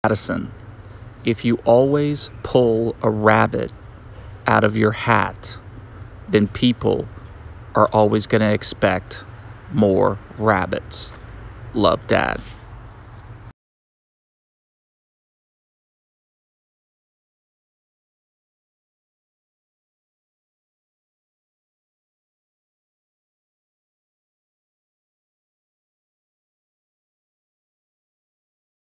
Madison, if you always pull a rabbit out of your hat, then people are always going to expect more rabbits. Love, Dad.